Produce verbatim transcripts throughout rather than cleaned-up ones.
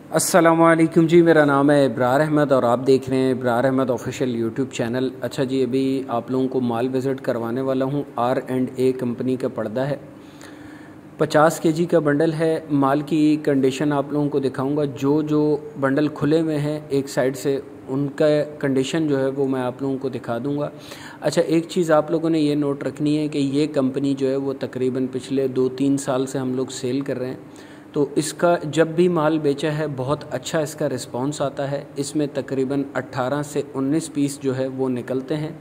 अस्सलामुअलैकुम जी, मेरा नाम है इब्रार अहमद और आप देख रहे हैं Ibrar Ahmed official YouTube channel. अच्छा जी, अभी आप लोगों को माल विज़िट करवाने वाला हूँ। आर एंड ए कंपनी का पर्दा है, पचास केजी का बंडल है। माल की कंडीशन आप लोगों को दिखाऊंगा। जो जो बंडल खुले में हैं एक साइड से, उनका कंडीशन जो है वो मैं आप लोगों को दिखा दूंगा। अच्छा, एक चीज़ आप लोगों ने ये नोट रखनी है कि ये कंपनी जो है वो तकरीबन पिछले दो तीन साल से हम लोग सेल कर रहे हैं। तो इसका जब भी माल बेचा है बहुत अच्छा इसका रिस्पांस आता है। इसमें तकरीबन अट्ठारह से उन्नीस पीस जो है वो निकलते हैं।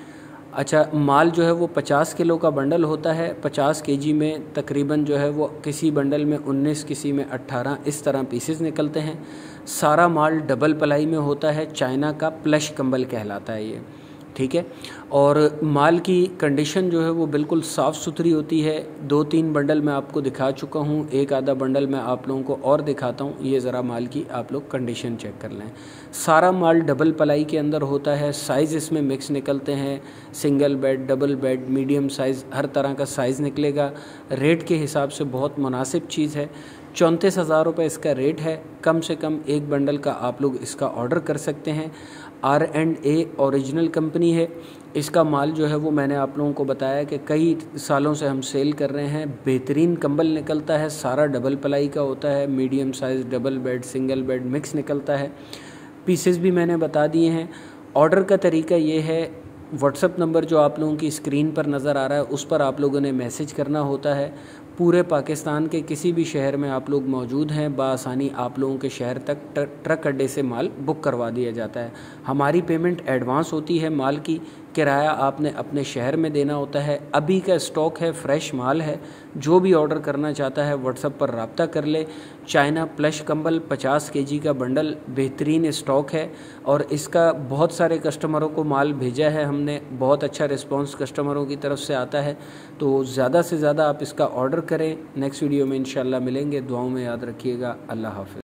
अच्छा, माल जो है वो पचास किलो का बंडल होता है। पचास केजी में तकरीबन जो है वो किसी बंडल में उन्नीस, किसी में अट्ठारह, इस तरह पीसेस निकलते हैं। सारा माल डबल पलाई में होता है। चाइना का प्लश कंबल कहलाता है ये, ठीक है। और माल की कंडीशन जो है वो बिल्कुल साफ़ सुथरी होती है। दो तीन बंडल मैं आपको दिखा चुका हूँ, एक आधा बंडल मैं आप लोगों को और दिखाता हूँ। ये ज़रा माल की आप लोग कंडीशन चेक कर लें। सारा माल डबल पलाई के अंदर होता है। साइज़ इसमें मिक्स निकलते हैं, single bed, double bed, medium size, हर तरह का साइज़ निकलेगा। रेट के हिसाब से बहुत मुनासिब चीज़ है। चौंतीस हज़ार रुपये इसका रेट है। कम से कम एक बंडल का आप लोग इसका ऑर्डर कर सकते हैं। R and A original company है। इसका माल जो है वो मैंने आप लोगों को बताया कि कई सालों से हम सेल कर रहे हैं। बेहतरीन कंबल निकलता है, सारा डबल पलाई का होता है। Medium size, double bed, single bed mix निकलता है। पीसेस भी मैंने बता दिए हैं। ऑर्डर का तरीका ये है, व्हाट्सअप नंबर जो आप लोगों की स्क्रीन पर नज़र आ रहा है उस पर आप लोगों ने मैसेज करना होता है। पूरे पाकिस्तान के किसी भी शहर में आप लोग मौजूद हैं, बासानी आप लोगों के शहर तक ट्रक अड्डे से माल बुक करवा दिया जाता है। हमारी पेमेंट एडवांस होती है। माल की किराया आपने अपने शहर में देना होता है। अभी का स्टॉक है, फ्रेश माल है। जो भी ऑर्डर करना चाहता है व्हाट्सएप पर रब्ता कर ले। चाइना प्लश कंबल पचास केजी का बंडल बेहतरीन स्टॉक है और इसका बहुत सारे कस्टमरों को माल भेजा है हमने। बहुत अच्छा रिस्पांस कस्टमरों की तरफ से आता है। तो ज़्यादा से ज़्यादा आप इसका ऑर्डर करें। नेक्स्ट वीडियो में इंशाल्लाह मिलेंगे। दुआओं में याद रखिएगा। अल्लाह हाफ़िज़।